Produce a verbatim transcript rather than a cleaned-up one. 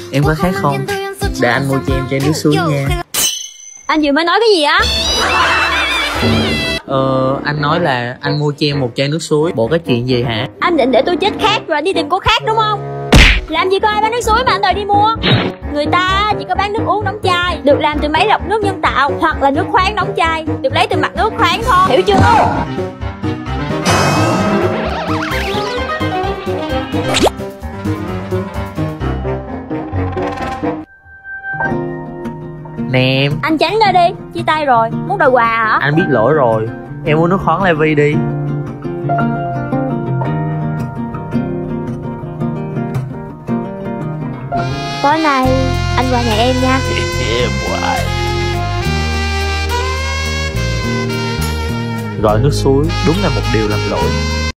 Em có khác không? Để anh mua cho em chai nước suối nha. Anh vừa mới nói cái gì á? Ờ, anh nói là anh mua cho em một chai nước suối. Bộ có chuyện gì hả? Anh định để tôi chết khát rồi đi tìm cô khác đúng không? Làm gì có ai bán nước suối mà anh đòi đi mua. Người ta chỉ có bán nước uống đóng chai, được làm từ máy lọc nước nhân tạo, hoặc là nước khoáng đóng chai, được lấy từ mặt nước khoáng thôi. Hiểu chưa? Nè em. Anh tránh ra đi, chia tay rồi. Muốn đòi quà hả? Anh biết lỗi rồi. Em uống nước khoáng Levi đi. Tối nay anh qua nhà em nha. Gọi nước suối đúng là một điều làm lỗi.